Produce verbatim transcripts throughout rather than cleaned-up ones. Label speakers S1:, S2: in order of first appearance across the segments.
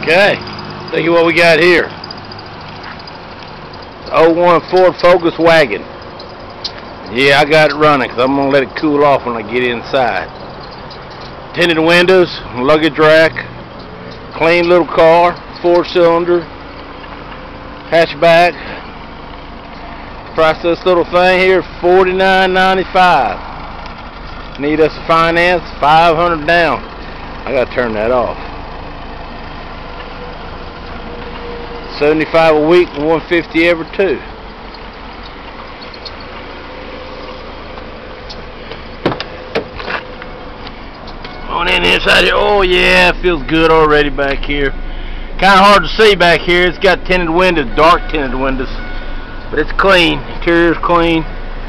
S1: Okay, think of what we got here. oh one Ford Focus wagon. Yeah, I got it running because I'm going to let it cool off when I get inside. Tinted windows, luggage rack, clean little car, four cylinder, hatchback. Price of this little thing here, forty-nine ninety-five. Need us to finance, five hundred down. I got to turn that off. seventy-five a week and one fifty every two. On in inside here. Oh yeah, it feels good already back here. Kind of hard to see back here. It's got tinted windows, dark tinted windows, but it's clean. Interior's clean.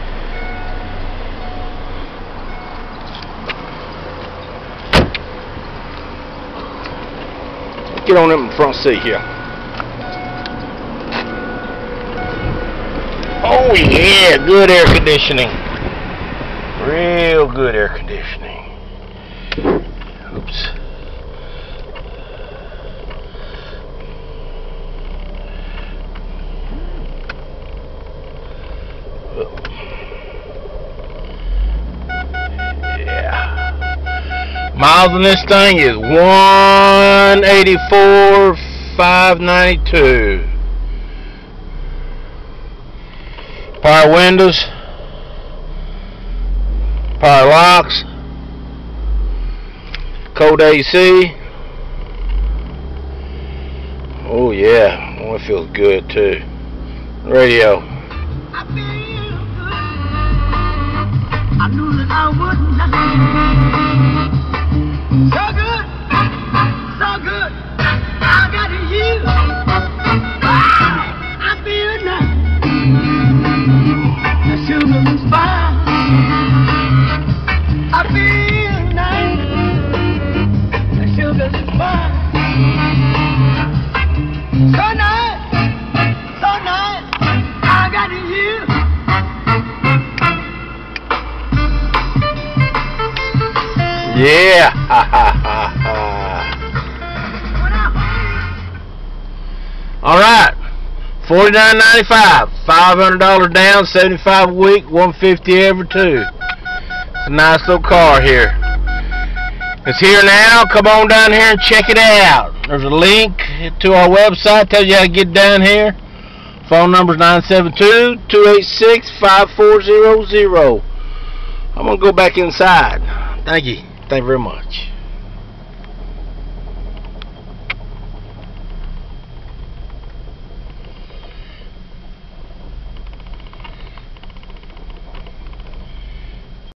S1: Get on up in the front seat here. Oh yeah, good air conditioning. Real good air conditioning. Oops. Yeah. Miles on this thing is one eighty-four five ninety-two. Power windows, power locks, cold A C. Oh yeah, oh, it feels good too. Radio.
S2: I feel good. I knew that I would not. So good, so good. I got you. I feel nice. The sugar is fine. I feel nice. The sugar is fine. So nice, so nice. I got you.
S1: Yeah. Ha ha ha ha. All right. forty-nine ninety-five, five hundred dollars down, seventy-five a week, one fifty every two. It's a nice little car here. It's here now. Come on down here and check it out. There's a link to our website. Tells you how to get down here. Phone number is nine seven two, two eight six, five four zero zero. I'm going to go back inside. Thank you. Thank you very much.